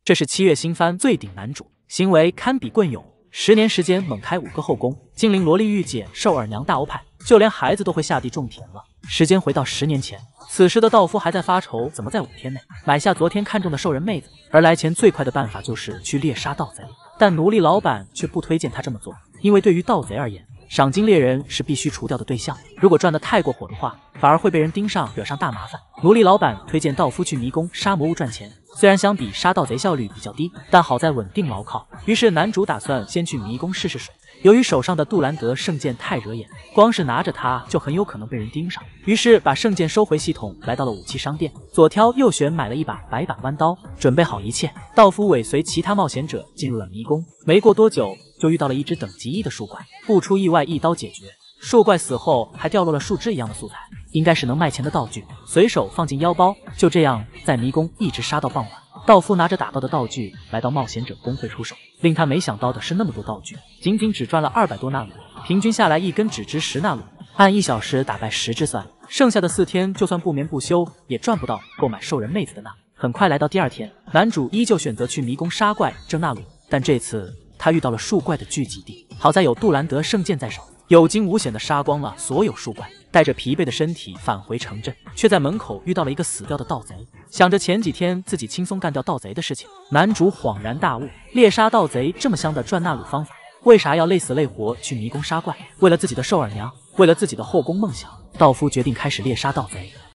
这是7月新番最顶男主，行为堪比棍勇，10年时间猛开5个后宫，精灵萝莉御姐，兽耳娘大欧派，就连孩子都会下地种田了。时间回到10年前，此时的道夫还在发愁怎么在5天内买下昨天看中的兽人妹子，而来钱最快的办法就是去猎杀盗贼。但奴隶老板却不推荐他这么做，因为对于盗贼而言，赏金猎人是必须除掉的对象，如果赚得太过火的话，反而会被人盯上，惹上大麻烦。奴隶老板推荐道夫去迷宫杀魔物赚钱，虽然相比杀盗贼效率比较低，但好在稳定牢靠。于是男主打算先去迷宫试试水。由于手上的杜兰德圣剑太惹眼，光是拿着它就很有可能被人盯上，于是把圣剑收回系统，来到了武器商店，左挑右选买了一把白板弯刀，准备好一切。道夫尾随其他冒险者进入了迷宫，没过多久就遇到了一只等级1的树怪，不出意外一刀解决。树怪死后还掉落了树枝一样的素材，应该是能卖钱的道具，随手放进腰包。就这样在迷宫一直杀到傍晚，道夫拿着打到的道具来到冒险者公会出手。令他没想到的是，那么多道具仅仅只赚了200多纳鲁，平均下来一根只值10纳鲁，按1小时打败10只算，剩下的4天就算不眠不休也赚不到购买兽人妹子的纳。很快来到第2天，男主依旧选择去迷宫杀怪挣纳鲁，但这次他遇到了树怪的聚集地，好在有杜兰德圣剑在手，有惊无险的杀光了所有树怪，带着疲惫的身体返回城镇，却在门口遇到了一个死掉的盗贼。想着前几天自己轻松干掉盗贼的事情，男主恍然大悟，猎杀盗贼这么香的赚纳鲁方法，为啥要累死累活去迷宫杀怪？为了自己的兽耳娘，为了自己的后宫梦想，道夫决定开始猎杀盗贼。